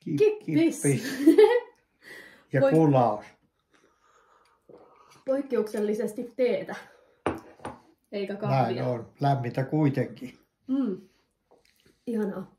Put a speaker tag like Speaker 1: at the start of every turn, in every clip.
Speaker 1: Kippis.
Speaker 2: Ja kulaus.
Speaker 1: Poikkeuksellisesti teetä, eikä kahvia.
Speaker 2: Näin on. Lämmintä kuitenkin.
Speaker 1: Ihanaa.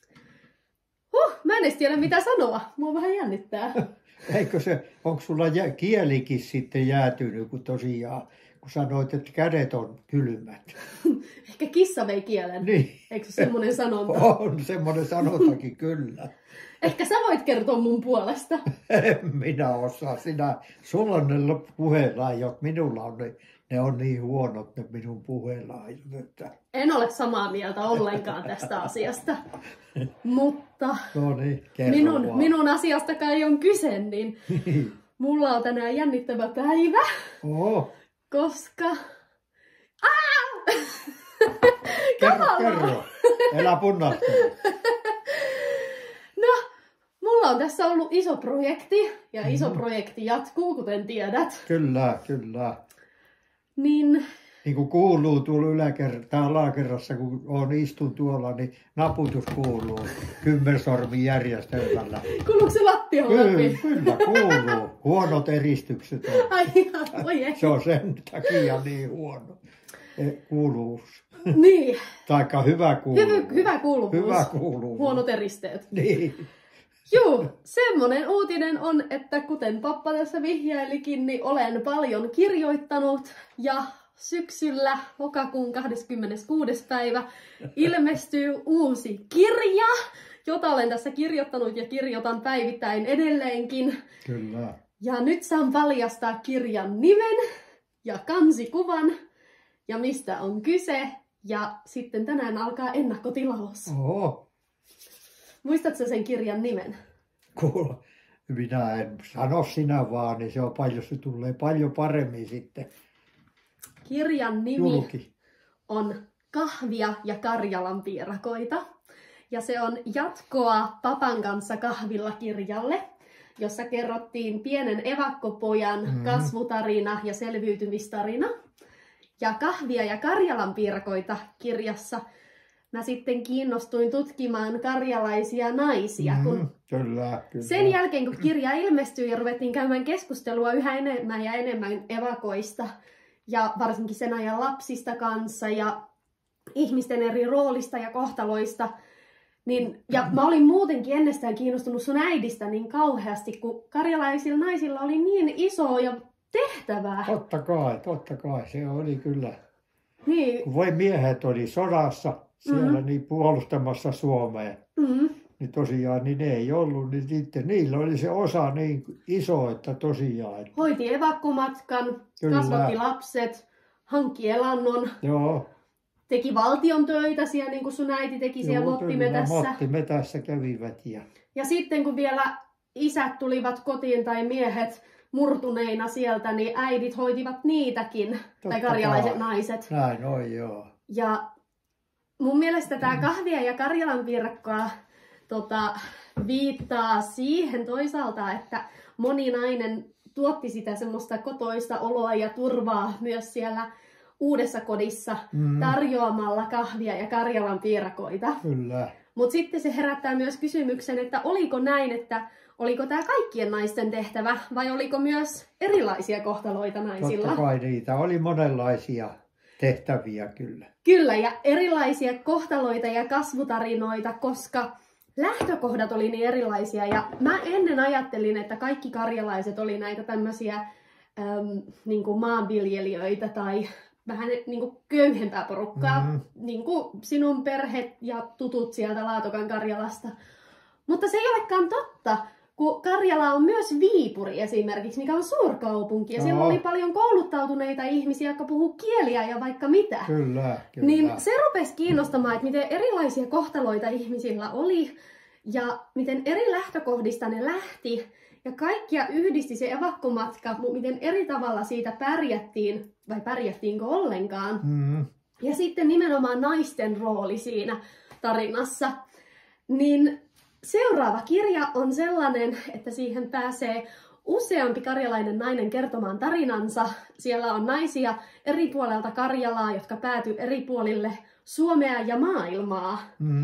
Speaker 1: Mä en edes tiedä mitä sanoa. Mua vähän jännittää.
Speaker 2: Onko sulla kielikin sitten jäätynyt, kun tosiaan, kun sanoit, että kädet on kylmät?
Speaker 1: Ehkä kissa vei kielen.
Speaker 2: Niin.
Speaker 1: Eikö se semmoinen sanonta?
Speaker 2: On semmoinen sanontakin kyllä.
Speaker 1: Ehkä sä voit kertoa mun puolesta.
Speaker 2: En minä osaa. Sulla on ne puheenlaajot, minulla on ne on niin huonot ne minun puheenlaajot. Että...
Speaker 1: En ole samaa mieltä ollenkaan tästä asiasta. Mutta
Speaker 2: no niin,
Speaker 1: minun asiasta kai on kyse, niin mulla on tänään jännittävä päivä. Koska...
Speaker 2: Kerro. Elä punnastele.
Speaker 1: Mulla on tässä ollut iso projekti, ja iso projekti jatkuu, kuten tiedät.
Speaker 2: Kyllä.
Speaker 1: Niin
Speaker 2: kuin kuuluu tuolla alakerrassa, kun istun tuolla, niin naputus kuuluu kymmensormin järjestelmällä.
Speaker 1: Kuuluuko se lattialla läpi?
Speaker 2: Kyllä kuuluu. Huonot eristykset on.
Speaker 1: Ai voi ei.
Speaker 2: Se on sen takia niin huono kuuluvuus.
Speaker 1: Niin.
Speaker 2: Taikka hyvä kuuluvuus.
Speaker 1: Hyvä kuuluvuus.
Speaker 2: Hyvä kuuluvuus.
Speaker 1: Huonot eristeet.
Speaker 2: Niin.
Speaker 1: Joo, semmonen uutinen on, että kuten pappa tässä vihjailikin, niin olen paljon kirjoittanut ja syksyllä lokakuun 26. päivä ilmestyy uusi kirja, jota olen tässä kirjoittanut ja kirjoitan päivittäin edelleenkin.
Speaker 2: Kyllä.
Speaker 1: Ja nyt saan paljastaa kirjan nimen ja kansikuvan ja mistä on kyse. Ja sitten tänään alkaa ennakkotilaus.
Speaker 2: Oho.
Speaker 1: Muistatko sen kirjan nimen?
Speaker 2: Kuule, minä en sano sinä vaan, niin se tulee paljon paremmin sitten.
Speaker 1: Kirjan nimi on Kahvia ja Karjalan piirakoita. Ja se on jatkoa Papan kanssa kahvilla -kirjalle, jossa kerrottiin pienen evakkopojan kasvutarina ja selviytymistarina. Ja Kahvia ja Karjalan piirakoita -kirjassa mä sitten kiinnostuin tutkimaan karjalaisia naisia.
Speaker 2: Kyllä.
Speaker 1: Sen jälkeen, kun kirja ilmestyi ja ruvettiin käymään keskustelua yhä enemmän ja enemmän evakoista, ja varsinkin sen ajan lapsista kanssa, ja ihmisten eri roolista ja kohtaloista, niin, ja mä olin muutenkin ennestään kiinnostunut sun äidistä niin kauheasti, kun karjalaisilla naisilla oli niin iso ja tehtävää.
Speaker 2: Totta kai, se oli kyllä.
Speaker 1: Niin.
Speaker 2: Kun voi miehet oli sodassa siellä niin puolustamassa Suomea, niin tosiaan niin ne ei ollut, niin sitten niillä oli se osa niin iso, että tosiaan. Että...
Speaker 1: hoiti evakkomatkan, kasvatti lapset, hankki elannon, teki valtion töitä siellä, niin kuin sun äiti teki siellä Mottimetässä.
Speaker 2: Mottimetässä kävivät.
Speaker 1: Ja sitten kun vielä isät tulivat kotiin tai miehet murtuneina sieltä, niin äidit hoitivat niitäkin, tai karjalaiset naiset.
Speaker 2: Näin on, joo.
Speaker 1: Ja mun mielestä tämä Kahvia ja Karjalan piirakkaa viittaa siihen toisaalta, että moni nainen tuotti sitä semmoista kotoista oloa ja turvaa myös siellä uudessa kodissa tarjoamalla kahvia ja Karjalan piirakoita.
Speaker 2: Kyllä.
Speaker 1: Mutta sitten se herättää myös kysymyksen, että oliko näin, että oliko tämä kaikkien naisten tehtävä vai oliko myös erilaisia kohtaloita naisilla?
Speaker 2: Totta kai niitä oli monenlaisia tehtäviä kyllä.
Speaker 1: Kyllä, ja erilaisia kohtaloita ja kasvutarinoita, koska lähtökohdat oli niin erilaisia. Ja mä ennen ajattelin, että kaikki karjalaiset oli näitä tämmöisiä niin kuin maanviljelijöitä tai vähän niin kuin köyhempää porukkaa. Niin kuin sinun perhe ja tutut sieltä Laatokan Karjalasta. Mutta se ei olekaan totta, kun Karjala on myös Viipuri esimerkiksi, mikä on suurkaupunki. Ja siellä oli paljon kouluttautuneita ihmisiä, jotka puhuu kieliä ja vaikka mitä.
Speaker 2: Kyllä.
Speaker 1: Niin se rupesi kiinnostamaan, että miten erilaisia kohtaloita ihmisillä oli ja miten eri lähtökohdista ne lähti. Ja kaikkia yhdisti se evakkomatka, mutta miten eri tavalla siitä pärjättiin, vai pärjättiinkö ollenkaan. Ja sitten nimenomaan naisten rooli siinä tarinassa. Niin seuraava kirja on sellainen, että siihen pääsee useampi karjalainen nainen kertomaan tarinansa. Siellä on naisia eri puolelta Karjalaa, jotka päätyy eri puolille Suomea ja maailmaa.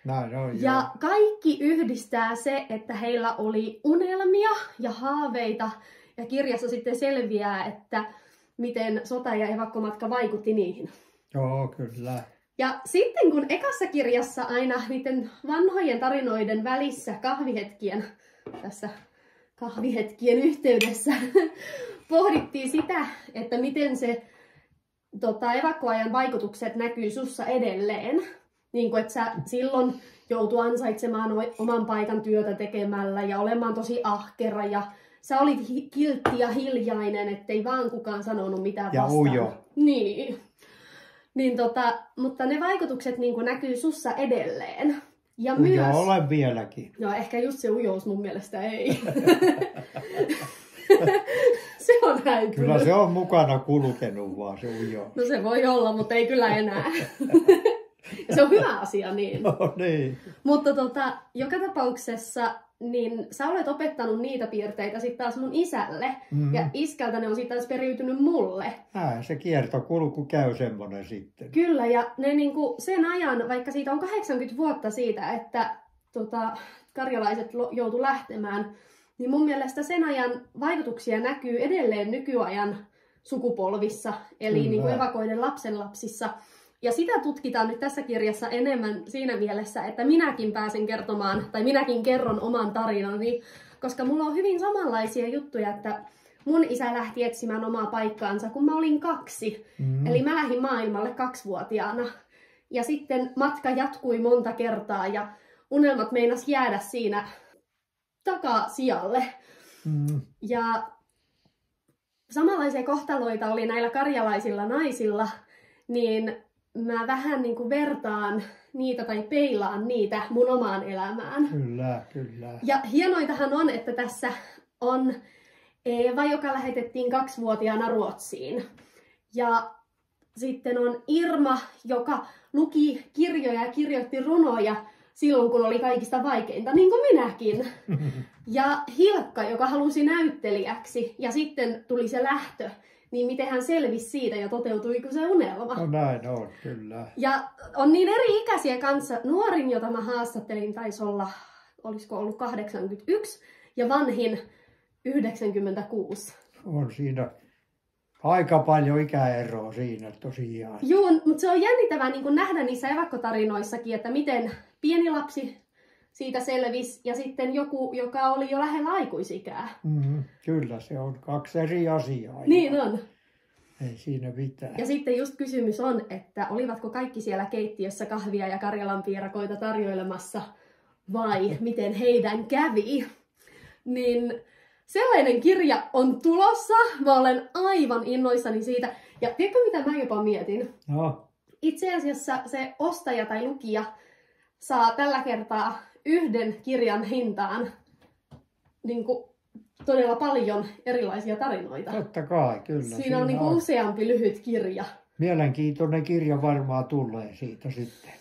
Speaker 2: Näin on,
Speaker 1: Ja
Speaker 2: joo.
Speaker 1: kaikki yhdistää se, että heillä oli unelmia ja haaveita. Ja kirjassa sitten selviää, että miten sota ja evakkomatka vaikutti niihin.
Speaker 2: Joo, kyllä.
Speaker 1: Ja sitten kun ekassa kirjassa aina niiden vanhojen tarinoiden välissä tässä kahvihetkien yhteydessä pohdittiin sitä, että miten se evakkoajan vaikutukset näkyy sussa edelleen. Niin kuin, että sä silloin joutu ansaitsemaan oman paikan työtä tekemällä ja olemaan tosi ahkera ja sä olit kiltti ja hiljainen, ettei vaan kukaan sanonut mitään
Speaker 2: ja
Speaker 1: vastaan.
Speaker 2: ujo.
Speaker 1: Niin. Mutta ne vaikutukset niin kuin näkyy sussa edelleen. Ja
Speaker 2: Ujo
Speaker 1: myös...
Speaker 2: olen vieläkin.
Speaker 1: No ehkä just se ujous mun mielestä ei. Se on häipynyt.
Speaker 2: Kyllä se on mukana kulkenut vaan se ujo.
Speaker 1: No se voi olla, mutta ei kyllä enää. Se on hyvä asia niin.
Speaker 2: No niin.
Speaker 1: Mutta joka tapauksessa niin sä olet opettanut niitä piirteitä sitten taas mun isälle. Ja iskältä ne on sitten taas periytynyt mulle.
Speaker 2: Se kiertokulku käy semmoinen sitten.
Speaker 1: Kyllä, ja ne niinku sen ajan, vaikka siitä on 80 vuotta siitä, että karjalaiset joutu lähtemään, niin mun mielestä sen ajan vaikutuksia näkyy edelleen nykyajan sukupolvissa, eli niinku evakoiden lapsenlapsissa. Ja sitä tutkitaan nyt tässä kirjassa enemmän siinä mielessä, että minäkin pääsen kertomaan, tai minäkin kerron oman tarinani, koska mulla on hyvin samanlaisia juttuja, että mun isä lähti etsimään omaa paikkaansa, kun mä olin 2. Eli mä lähdin maailmalle 2-vuotiaana. Ja sitten matka jatkui monta kertaa ja unelmat meinas jäädä siinä takasijalle. Ja samanlaisia kohtaloita oli näillä karjalaisilla naisilla, niin mä vähän niin kuin vertaan niitä tai peilaan niitä mun omaan elämään.
Speaker 2: Kyllä, kyllä.
Speaker 1: Ja hienoitahan on, että tässä on Eeva, joka lähetettiin 2-vuotiaana Ruotsiin. Ja sitten on Irma, joka luki kirjoja ja kirjoitti runoja silloin, kun oli kaikista vaikeinta, niin kuin minäkin. Ja Hilkka, joka halusi näyttelijäksi, ja sitten tuli se lähtö, niin miten hän selvisi siitä ja toteutuiko se unelma.
Speaker 2: No näin on, kyllä.
Speaker 1: Ja on niin eri ikäisiä kanssa. Nuorin, jota mä haastattelin, taisi olla, olisiko ollut 81, ja vanhin 96.
Speaker 2: On siinä aika paljon ikäeroa siinä tosiaan.
Speaker 1: Joo, mutta se on jännittävää niin nähdä niissä evakkotarinoissakin, että miten pieni lapsi siitä selvisi ja sitten joku, joka oli jo lähellä aikuisikää.
Speaker 2: Kyllä, se on 2 eri asiaa.
Speaker 1: Niin on.
Speaker 2: Ei siinä mitään.
Speaker 1: Ja sitten just kysymys on, että olivatko kaikki siellä keittiössä kahvia ja karjalanpiirakoita tarjoilemassa vai miten heidän kävi. Niin sellainen kirja on tulossa. Mä olen aivan innoissani siitä. Ja tiedätkö mitä mä jopa mietin?
Speaker 2: No.
Speaker 1: Itse asiassa se ostaja tai lukija saa tällä kertaa yhden kirjan hintaan niin kuin todella paljon erilaisia tarinoita.
Speaker 2: Totta kai, kyllä.
Speaker 1: Siinä on niin kuin useampi lyhyt kirja.
Speaker 2: Mielenkiintoinen kirja varmaan tulee siitä sitten.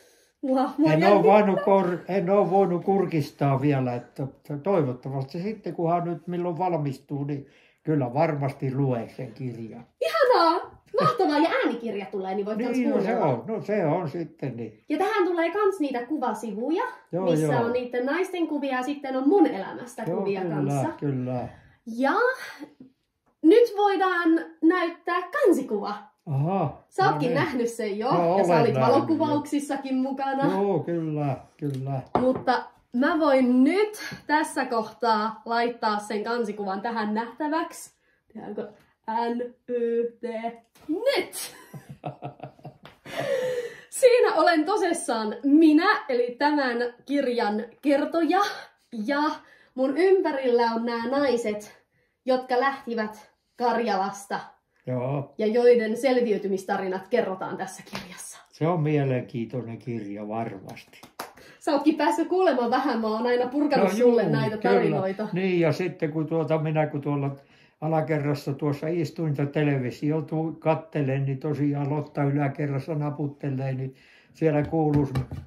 Speaker 2: En ole voinut kurkistaa vielä, että toivottavasti sitten kunhan nyt milloin valmistuu, niin kyllä varmasti lue sen kirjan.
Speaker 1: Ihanaa! Mahtavaa, ja äänikirja tulee, niin voit kans kuunnella.
Speaker 2: se on sitten niin.
Speaker 1: Ja tähän tulee kans niitä kuvasivuja, missä on niiden naisten kuvia ja sitten on mun elämästä kuvia kanssa.
Speaker 2: Kyllä.
Speaker 1: Ja nyt voidaan näyttää kansikuva.
Speaker 2: Aha.
Speaker 1: Sä ootkin nähnyt sen jo,
Speaker 2: No,
Speaker 1: ja sä olit
Speaker 2: nähnyt,
Speaker 1: valokuvauksissakin mukana.
Speaker 2: Joo, kyllä.
Speaker 1: Mutta mä voin nyt tässä kohtaa laittaa sen kansikuvan tähän nähtäväksi. Tehdäänkö NYT nyt? Siinä olen tosissaan minä, eli tämän kirjan kertoja. Ja mun ympärillä on nämä naiset, jotka lähtivät Karjalasta.
Speaker 2: Joo.
Speaker 1: Ja joiden selviytymistarinat kerrotaan tässä kirjassa.
Speaker 2: Se on mielenkiintoinen kirja varmasti.
Speaker 1: Sä ootkin päässyt kuulemaan vähän, mä oon aina purkanut sulle näitä tarinoita.
Speaker 2: Kyllä. Niin, ja sitten kun kun tuolla alakerrassa tuossa istuin ja televisio kattelen, niin tosiaan Lotta yläkerrassa naputtelee, niin siellä kuuluu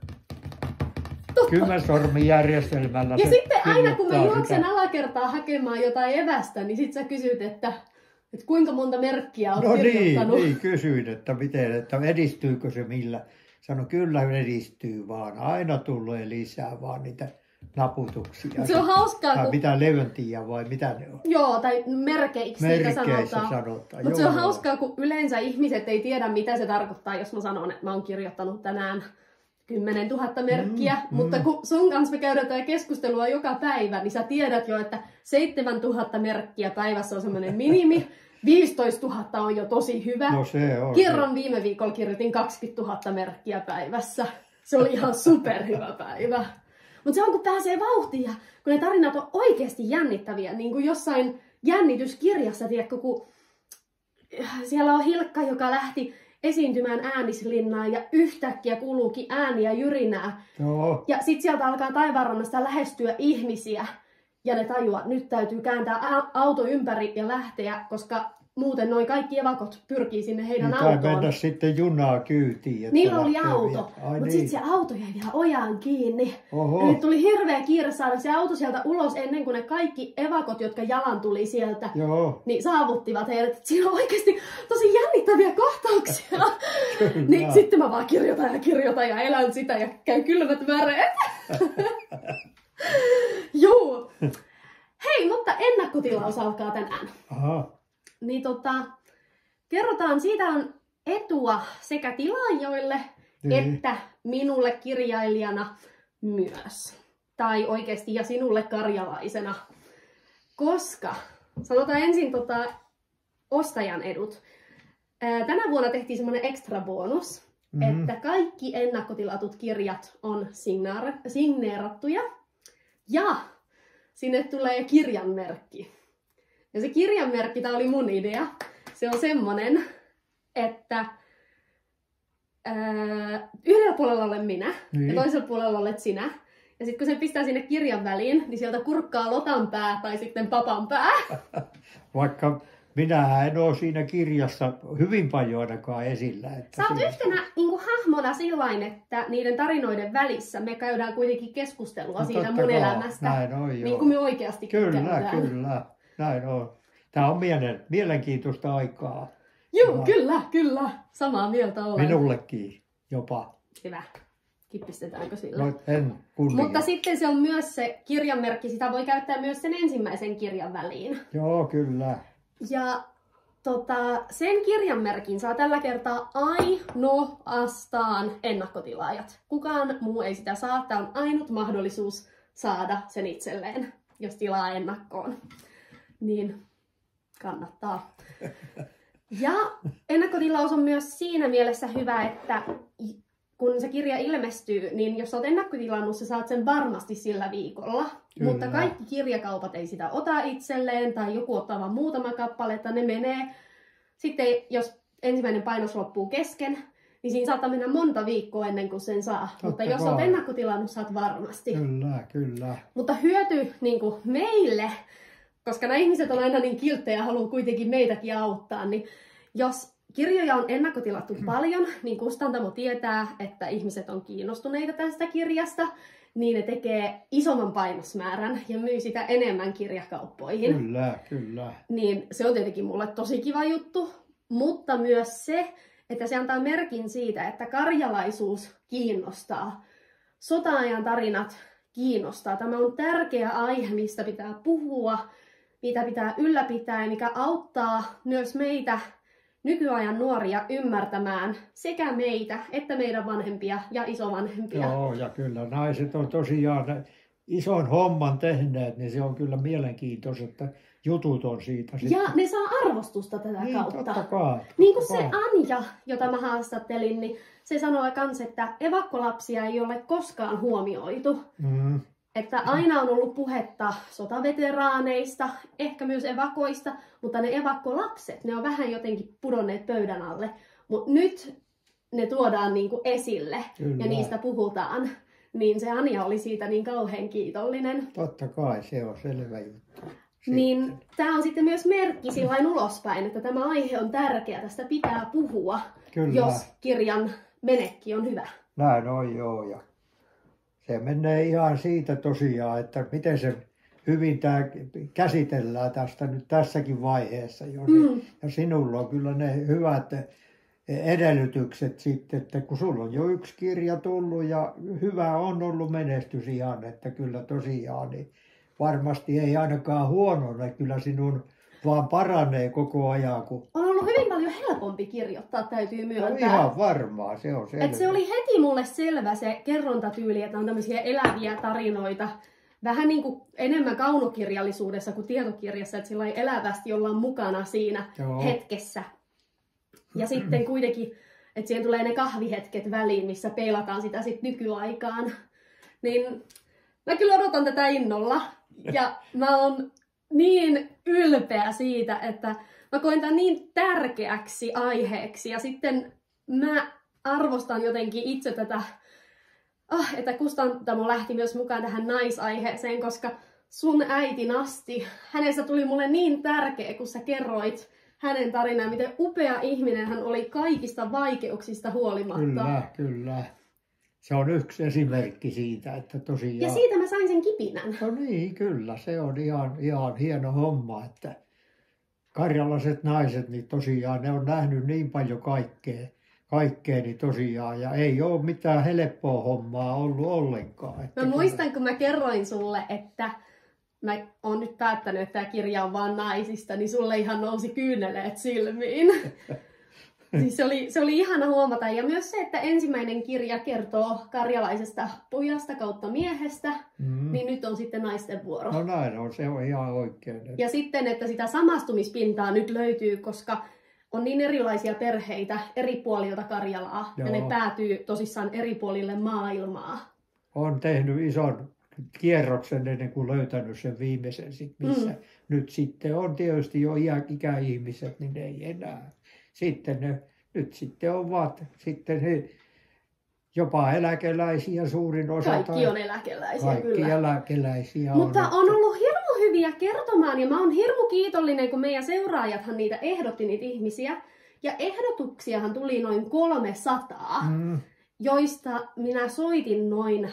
Speaker 2: kymmensormijärjestelmällä.
Speaker 1: Ja sitten aina kun mä juoksen alakertaa hakemaan jotain evästä, niin sit sä kysyt, että kuinka monta merkkiä oot kirjoittanut.
Speaker 2: Niin, kysyin, että edistyykö se Sano, kyllä edistyy vaan. Aina tulee lisää vaan niitä naputuksia.
Speaker 1: Se on hauskaa,
Speaker 2: tai
Speaker 1: kun...
Speaker 2: mitä levöntiä vai mitä ne on?
Speaker 1: Joo, tai merkeiksi niitä sanotaan. Mutta se on hauskaa, kun yleensä ihmiset ei tiedä, mitä se tarkoittaa, jos mä sanon, että mä oon kirjoittanut tänään 10 000 merkkiä. Mutta kun sun kanssa me käydään keskustelua joka päivä, niin sä tiedät jo, että 7 000 merkkiä päivässä on semmoinen minimi. 15 000 on jo tosi hyvä.
Speaker 2: No se on.
Speaker 1: Kerran viime viikolla kirjoitin 20 000 merkkiä päivässä. Se oli ihan superhyvä päivä. Mutta se on, kun pääsee vauhtiin ja kun ne tarinat on oikeasti jännittäviä, niin kuin jossain jännityskirjassa, tiedätkö, kun siellä on Hilkka, joka lähti esiintymään Äänislinnaan ja yhtäkkiä kuuluukin ääniä jyrinää.
Speaker 2: Joo.
Speaker 1: Ja sitten sieltä alkaa taivaanrannasta lähestyä ihmisiä ja ne tajuaa, että nyt täytyy kääntää auto ympäri ja lähteä, koska muuten noin kaikki evakot pyrkii sinne heidän
Speaker 2: niin,
Speaker 1: autoon.
Speaker 2: Tai mennä sitten junaa kyytiin.
Speaker 1: Niillä oli auto, mutta sitten se auto jäi vielä ojaan kiinni. Oho. Eli tuli hirveä kiire saada se auto sieltä ulos ennen kuin ne kaikki evakot, jotka jalan tuli sieltä, niin saavuttivat heidät. Siinä on oikeasti tosi jännittäviä kohtauksia. Niin sitten mä vaan kirjoitan ja elän sitä ja käy kylmät väreet. Joo. Hei, mutta ennakkotilaus alkaa tänään.
Speaker 2: Aha.
Speaker 1: Niin kerrotaan, siitä on etua sekä tilaajille että minulle kirjailijana myös. Tai oikeasti ja sinulle karjalaisena. Koska, sanotaan ensin ostajan edut. Tänä vuonna tehtiin semmoinen ekstra bonus, että kaikki ennakkotilatut kirjat on signeerattuja. Ja sinne tulee kirjanmerkki. Ja se kirjanmerkki, tämä oli mun idea, se on semmonen, että yhdellä puolella olen minä ja toisella puolella olet sinä. Ja sitten kun se pistää sinne kirjan väliin, niin sieltä kurkkaa Lotan pää tai sitten papan pää.
Speaker 2: Vaikka minähän en ole siinä kirjassa hyvin paljon ainakaan esillä.
Speaker 1: Sä oot yhtenä hahmona sillain, että niiden tarinoiden välissä me käydään kuitenkin keskustelua siitä mun elämästä.
Speaker 2: Näin on, joo.
Speaker 1: Niin kuin me oikeasti käydään.
Speaker 2: Kyllä. Näin on. Tämä on mielenkiintoista aikaa.
Speaker 1: Joo, kyllä. Samaa mieltä olen.
Speaker 2: Minullekin jopa.
Speaker 1: Hyvä. Kippistetäänkö sillä?
Speaker 2: No, en kullia.
Speaker 1: Mutta sitten se on myös se kirjanmerkki, sitä voi käyttää myös sen ensimmäisen kirjan väliin.
Speaker 2: Joo, kyllä.
Speaker 1: Ja sen kirjanmerkin saa tällä kertaa ainoastaan ennakkotilaajat. Kukaan muu ei sitä saa. Tämä on ainut mahdollisuus saada sen itselleen, jos tilaa ennakkoon. Niin kannattaa. Ja ennakkotilaus on myös siinä mielessä hyvä, että kun se kirja ilmestyy, niin jos olet ennakkotilannut, sä saat sen varmasti sillä viikolla. Kyllä. Mutta kaikki kirjakaupat ei sitä ota itselleen, tai joku ottaa vain muutama kappale, että ne menee. Sitten jos ensimmäinen painos loppuu kesken, niin siinä saattaa mennä monta viikkoa ennen kuin sen saa. Mutta jos olet ennakkotilannut, saat varmasti.
Speaker 2: Kyllä.
Speaker 1: Mutta hyöty niin kuin meille, koska nämä ihmiset on aina niin kilttejä ja haluaa kuitenkin meitäkin auttaa, niin jos kirjoja on ennakkotilattu paljon, niin kustantamo tietää, että ihmiset on kiinnostuneita tästä kirjasta, niin ne tekee isomman painosmäärän ja myy sitä enemmän kirjakauppoihin.
Speaker 2: Kyllä.
Speaker 1: Niin se on tietenkin mulle tosi kiva juttu, mutta myös se, että se antaa merkin siitä, että karjalaisuus kiinnostaa. Sota-ajan tarinat kiinnostaa. Tämä on tärkeä aihe, mistä pitää puhua, mitä pitää ylläpitää ja mikä auttaa myös meitä nykyajan nuoria ymmärtämään sekä meitä että meidän vanhempia ja isovanhempia.
Speaker 2: Joo, ja kyllä naiset on tosiaan ison homman tehneet, niin se on kyllä mielenkiintoista, että jutut on siitä.
Speaker 1: Ja ne saa arvostusta tätä kautta.
Speaker 2: Totta kai.
Speaker 1: Niin kuin se Anja, jota mä haastattelin, niin se sanoi kans, että evakkolapsia ei ole koskaan huomioitu. Että aina on ollut puhetta sotaveteraaneista, ehkä myös evakoista, mutta ne evakkolapset, ne on vähän jotenkin pudonneet pöydän alle. Mutta nyt ne tuodaan niinku esille ja niistä puhutaan. Niin se Anja oli siitä niin kauhean kiitollinen.
Speaker 2: Totta kai, se on selvä juttu.
Speaker 1: Niin tämä on sitten myös merkki sillain ulospäin, että tämä aihe on tärkeä, tästä pitää puhua, jos kirjan menekki on hyvä.
Speaker 2: Näin on, joo. Ja se menee ihan siitä tosiaan, että miten se hyvin tämä käsitellään tästä nyt tässäkin vaiheessa jo. Ja sinulla on kyllä ne hyvät edellytykset sitten, että kun sulla on jo yksi kirja tullut ja hyvä on ollut menestys ihan, että kyllä tosiaan, niin varmasti ei ainakaan huonona, kyllä sinun vaan paranee koko ajan. Kun...
Speaker 1: On ollut hyvin paljon helpompi kirjoittaa, täytyy myöntää.
Speaker 2: No ihan varmaa, se on selvä.
Speaker 1: Et se oli heti mulle selvä se kerrontatyyli, että on tämmöisiä eläviä tarinoita. Vähän niin kuin enemmän kaunokirjallisuudessa kuin tietokirjassa, että sillä elävästi ollaan mukana siinä hetkessä. Ja sitten kuitenkin, että siihen tulee ne kahvihetket väliin, missä peilataan sitä sitten nykyaikaan. Niin mä kyllä odotan tätä innolla. Ja mä oon niin ylpeä siitä, että mä koen tämän niin tärkeäksi aiheeksi. Ja sitten mä arvostan jotenkin itse tätä, että Kustantamo lähti myös mukaan tähän naisaiheeseen, koska sun äiti Nasti, hänestä tuli mulle niin tärkeä, kun sä kerroit hänen tarinaan, miten upea ihminen hän oli kaikista vaikeuksista huolimatta.
Speaker 2: Kyllä, kyllä. Se on yksi esimerkki siitä, että tosiaan...
Speaker 1: Ja siitä mä sain sen kipinän.
Speaker 2: No niin, kyllä. Se on ihan hieno homma, että karjalaiset naiset, niin tosiaan ne on nähnyt niin paljon kaikkea niin tosiaan. Ja ei ole mitään helppoa hommaa ollut ollenkaan. Että
Speaker 1: mä muistan, kun mä kerroin sulle, että mä oon nyt päättänyt, että tämä kirja on vaan naisista, niin sulle ihan nousi kyyneleet silmiin. Siis se oli ihana huomata. Ja myös se, että ensimmäinen kirja kertoo karjalaisesta pojasta kautta miehestä, niin nyt on sitten naisten vuoro.
Speaker 2: No näin on, se on ihan oikein.
Speaker 1: Ja sitten, että sitä samastumispintaa nyt löytyy, koska on niin erilaisia perheitä eri puolilta Karjalaa. Joo. Ja ne päätyy tosissaan eri puolille maailmaa.
Speaker 2: On tehnyt ison kierroksen ennen kuin löytänyt sen viimeisen, missä nyt sitten on tietysti jo ikäihmiset, niin ei enää. Sitten nyt sitten ovat sitten he jopa eläkeläisiä suurin osa.
Speaker 1: Kaikki on eläkeläisiä,
Speaker 2: kaikki
Speaker 1: kyllä.
Speaker 2: Eläkeläisiä
Speaker 1: Mutta on ollut hirmu hyviä kertomaan ja mä oon hirmu kiitollinen, kun meidän seuraajathan niitä ehdotti niitä ihmisiä. Ja ehdotuksiahan tuli noin 300, joista minä soitin noin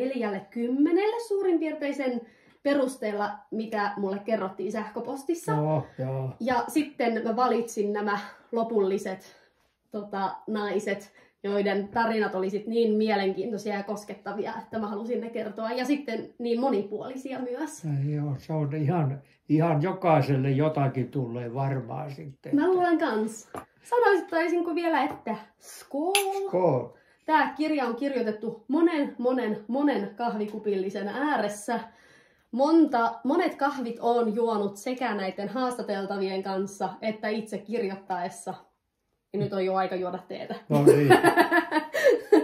Speaker 1: 40 suurin piirtein sen perusteella, mitä mulle kerrottiin sähköpostissa.
Speaker 2: Joo.
Speaker 1: Ja sitten mä valitsin nämä lopulliset naiset, joiden tarinat oli sit niin mielenkiintoisia ja koskettavia, että mä halusin ne kertoa. Ja sitten niin monipuolisia myös.
Speaker 2: Joo, se on ihan jokaiselle jotakin tulee varmaan sitten.
Speaker 1: Mä luulen kans. Sanoisinko vielä, että skål!
Speaker 2: Skål!
Speaker 1: Tää kirja on kirjoitettu monen kahvikupillisen ääressä. Monet kahvit on juonut sekä näiden haastateltavien kanssa että itse kirjoittaessa. Ja nyt on jo aika juoda teetä.
Speaker 2: No niin.